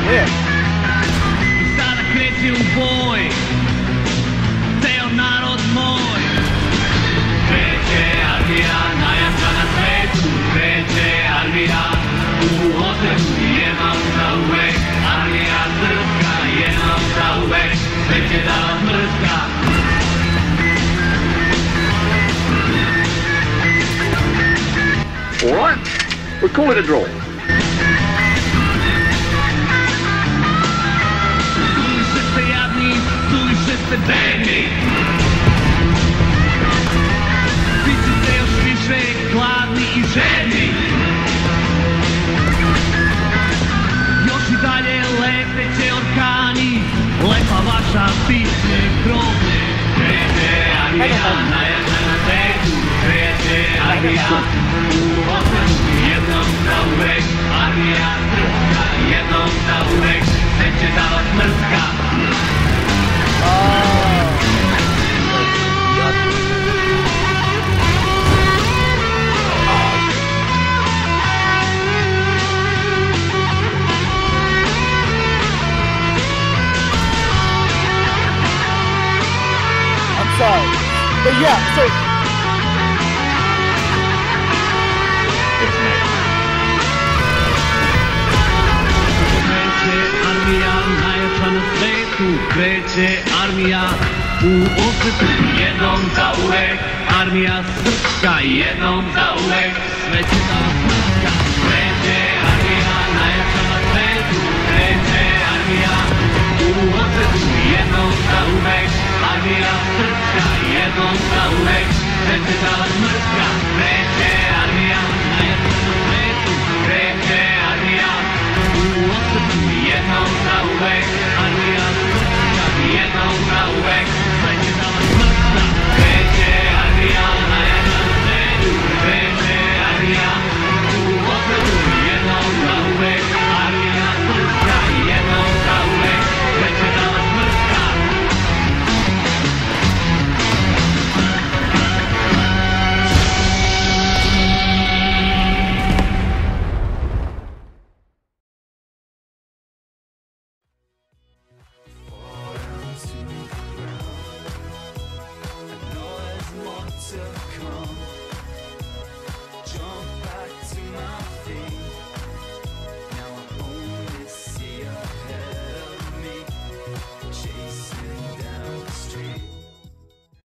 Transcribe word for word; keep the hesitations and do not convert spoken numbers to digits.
Je. Sada kreće u boj, ceo narod moj. Kreće armija, najjača na svetu. Kreće armija, u odrebu jednom za uvek. Armija Srpska, jednom za uvek. Sve će da vas mrska. All right, we'll call it a draw. Suviše ste jadni, suviše ste bedni. Vi ćete još više gladni i žedni. Još i dalje leteće orkani, lepa vaša pisne groblje. Kreće armija, najjača na svetu. Kreće armija, u odbranu jednom za uvek. Armija Srpska, jednom za uvek. Sve će da vas mrska. I'm sorry. But yeah, so... Kreće armija, najjača na svetu. Kreće armija, u osvetu jednom za uvek. Armija Srpska, jednom za uvek. Sve će da vas mrska. Kreće armija, najjača na svetu. Kreće armija, u osvetu jednom za uvek. Armija Srpska, jednom za uvek. Sve će da vas mrska. Kreće armija, najjača na svetu. Kreće armija, u osvetu jednom za uvek. Armija Srpska, jednom za uvek.